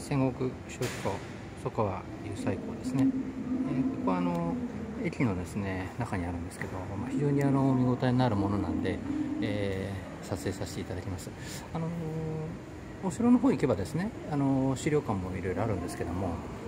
仙石小学校曽川祐斎校ですね。ここは駅のですね中にあるんですけど、非常に見応えのあるものなんで、撮影させていただきます。お城の方行けばですね、資料館もいろいろあるんですけども、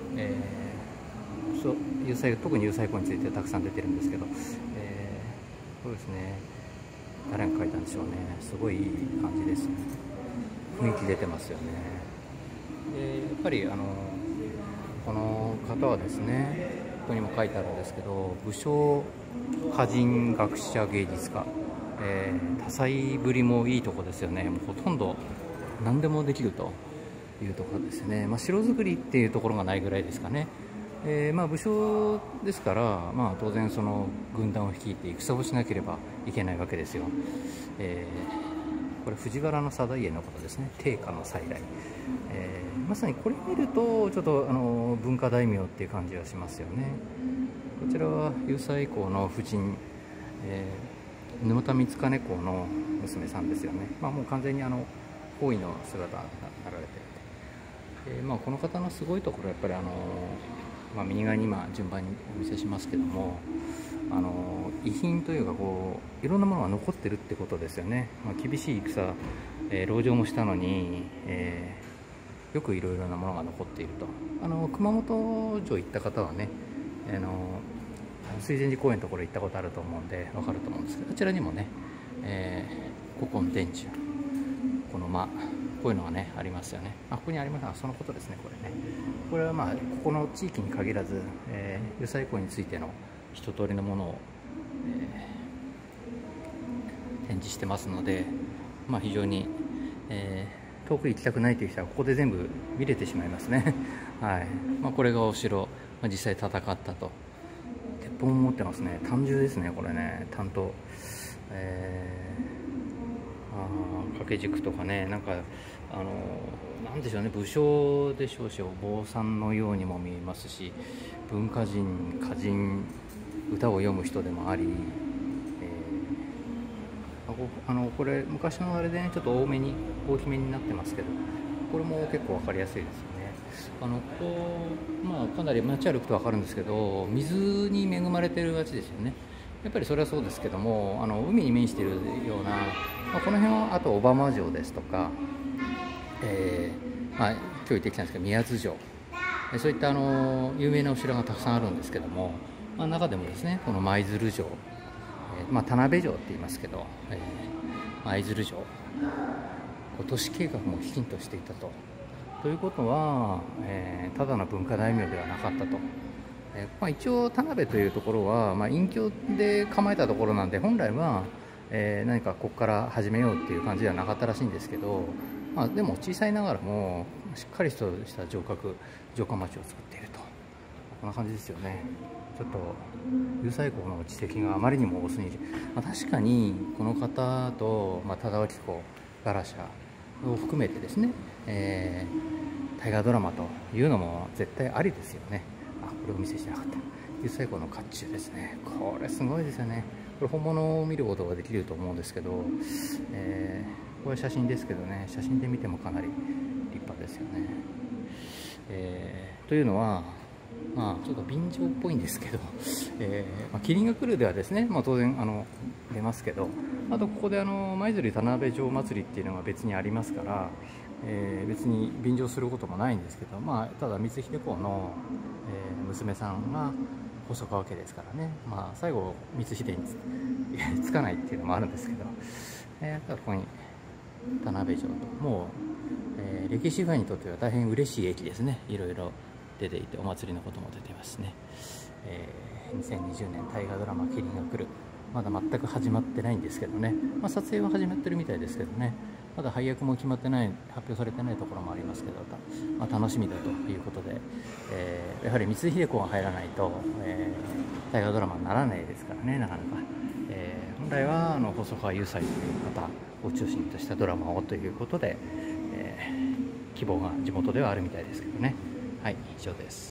特に祐斎校についてたくさん出てるんですけど、そうですね、誰が書いたんでしょうね。すごいいい感じですね。雰囲気出てますよね。でやっぱりこの方はですね、ここにも書いてあるんですけど、武将、歌人、学者、芸術家、多彩ぶりもいいとこですよね。もうほとんど何でもできるというところですね。城作りっていうところがないぐらいですかね。武将ですから、当然その軍団を率いて戦をしなければいけないわけですよ。これ藤原定家のことですね。定家の再来、まさにこれ見るとちょっと文化大名っていう感じがしますよね。こちらは祐斎公の夫人、沼田光兼公の娘さんですよね。もう完全に包囲の姿がなられていて、この方のすごいところはやっぱり右側に今順番にお見せしますけども、遺品というかいろんなものが残ってるってことですよね。厳しい戦、籠城もしたのに、よくいろいろなものが残っていると。熊本城行った方はね、水前寺公園のところ行ったことあると思うんで分かると思うんですけど、こちらにもね、古今天中、こういうのがねありますよね。ここにありますが、そのことですね。これはここの地域に限らず、祐斎公についての一通りのものを、展示してますので、非常に、遠く行きたくないという人はここで全部見れてしまいますね。はい。これがお城、実際戦ったと。鉄砲も持ってますね。単銃ですね、これね。単刀。掛け軸とかね、なんでしょうね、武将でしょうし、お坊さんのようにも見えますし、文化人、歌人、歌を読む人でもあり、これ昔のあれでね、ちょっと大きめになってますけど、これも結構分かりやすいですよね。ここ、かなり街歩くと分かるんですけど、水に恵まれてる街ですよね。やっぱりそれはそうですけども、海に面しているような、この辺はあと小浜城ですとか、今日行ってきたんですけど宮津城、そういった有名なお城がたくさんあるんですけども、中でもですね、この舞鶴城、田辺城って言いますけど、舞鶴城、都市計画もきちんとしていたと。ということは、ただの文化大名ではなかったと。一応田辺というところは、隠居で構えたところなんで、本来は、何かここから始めようっていう感じではなかったらしいんですけど、でも小さいながらもしっかりとした城下町を作っていると。こんな感じですよね。ちょっと祐斎公の地跡があまりにも多すぎる。確かにこの方と、忠興公、ガラシャを含めてですね、大河ドラマというのも絶対ありですよね。これをお見せしなかった。祐斎公の甲冑ですね。これすごいですよね。これ本物を見ることができると思うんですけど、これ写真ですけどね、写真で見てもかなり立派ですよね。というのは、ちょっと便乗っぽいんですけど、麒麟が来るではですね、当然出ますけど、あとここで舞鶴田辺城祭りっていうのが別にありますから、別に便乗することもないんですけど、ただ光秀公の、娘さんが細川家ですからね、最後光秀につかないっていうのもあるんですけど、ここに田辺城と、もう、歴史ファンにとっては大変嬉しい駅ですね。いろいろ出ていて、お祭りのことも出てますね。2020年大河ドラマ「麒麟が来る」、まだ全く始まってないんですけどね、撮影は始まってるみたいですけどね、まだ配役も決まってない、発表されてないところもありますけど、楽しみだということで、やはり光秀公が入らないと、大河ドラマにならないですからね、なかなか。本来は細川祐斎という方を中心としたドラマをということで、希望が地元ではあるみたいですけどね。はい、以上です。